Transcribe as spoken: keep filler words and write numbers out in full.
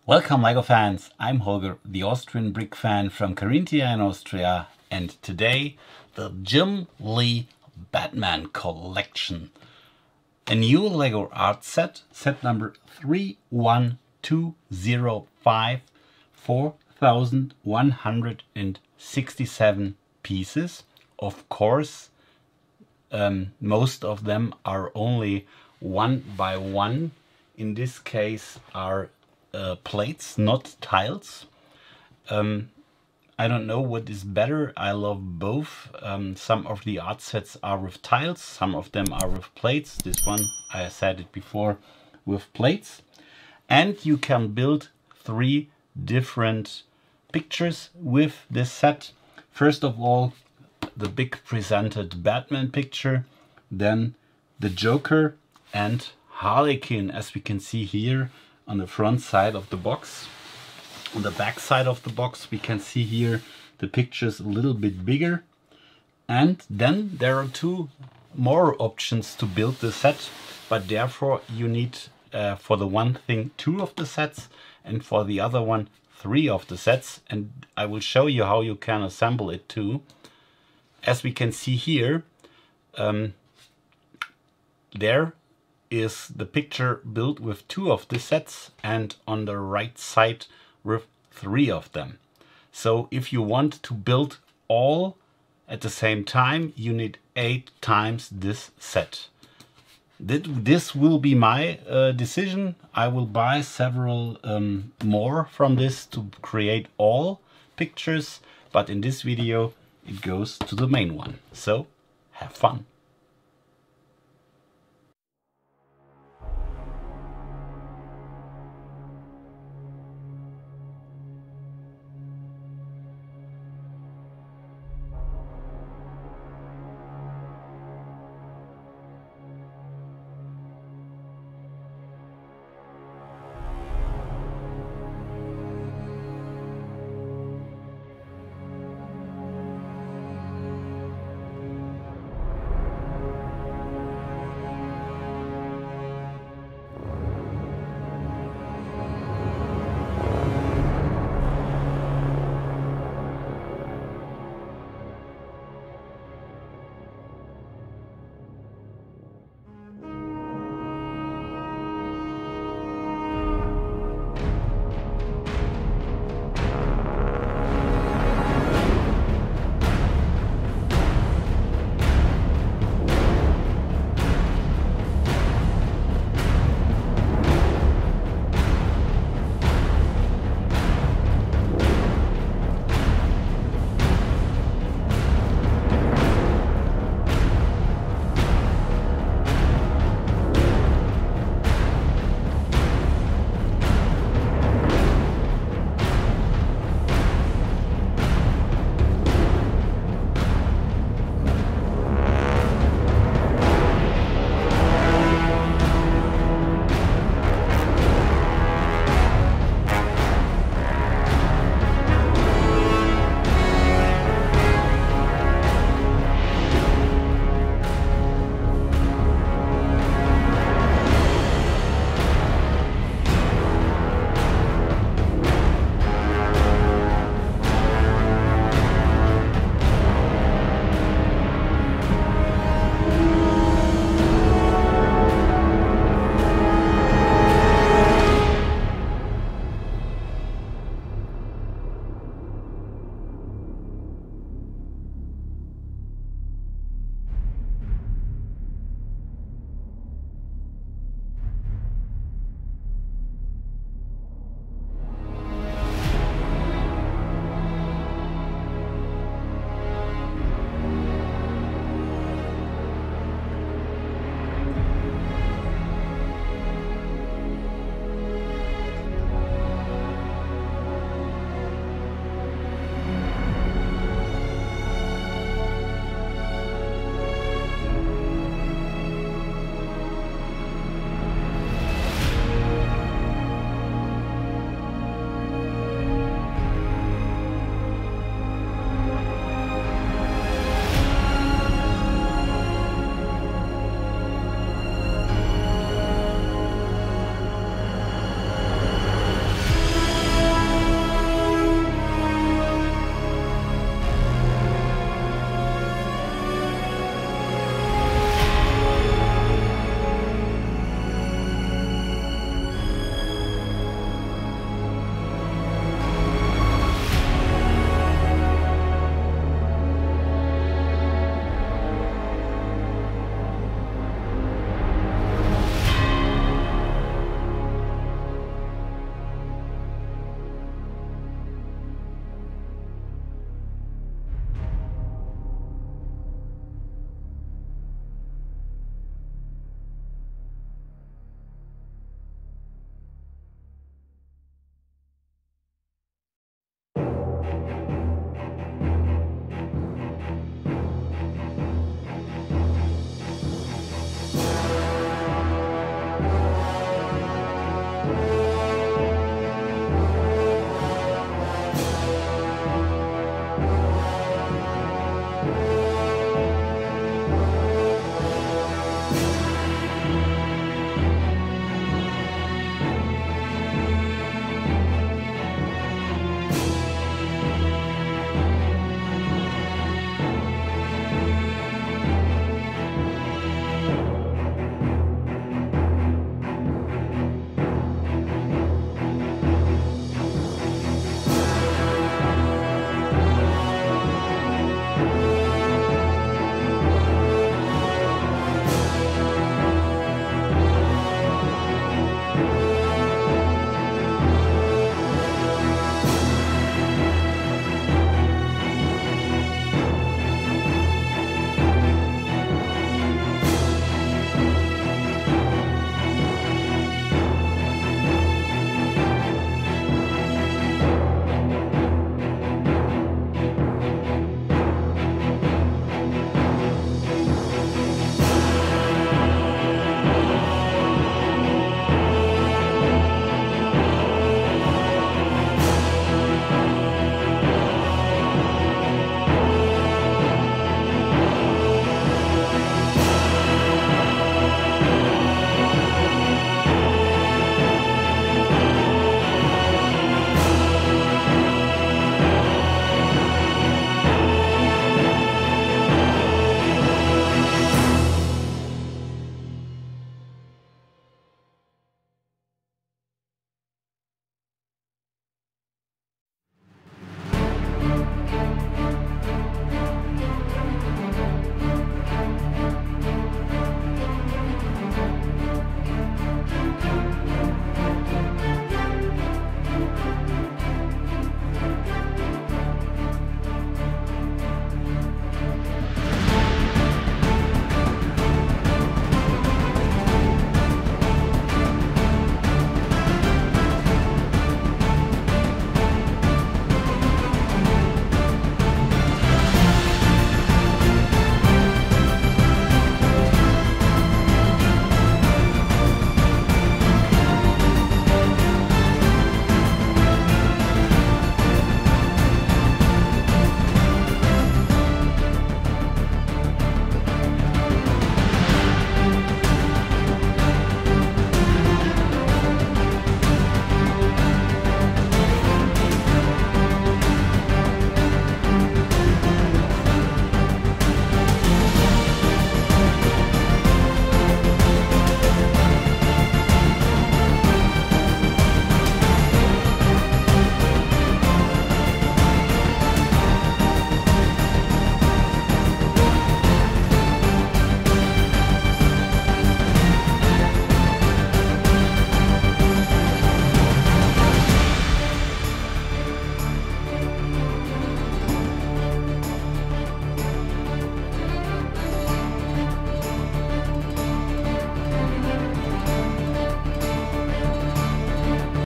Welcome LEGO fans, I'm Holger, the Austrian brick fan from Carinthia in Austria, and today the Jim Lee Batman collection. A new LEGO art set, set number three one two zero five, four thousand one hundred sixty-seven pieces. Of course, um, most of them are only one by one. In this case are Uh, plates, not tiles. Um, I don't know what is better. I love both. Um, some of the art sets are with tiles, some of them are with plates. This one, I said it before, with plates. And you can build three different pictures with this set. First of all, the big presented Batman picture, then the Joker and Harley Quinn, as we can see here on the front side of the box. On the back side of the box we can see here the pictures a little bit bigger. And then there are two more options to build the set, but therefore you need uh, for the one thing two of the sets and for the other one three of the sets, and I will show you how you can assemble it too. As we can see here, um, there is the picture built with two of the sets, and on the right side with three of them. So if you want to build all at the same time, you need eight times this set. This will be my uh, decision. I will buy several um, more from this to create all pictures, but in this video it goes to the main one. So have fun.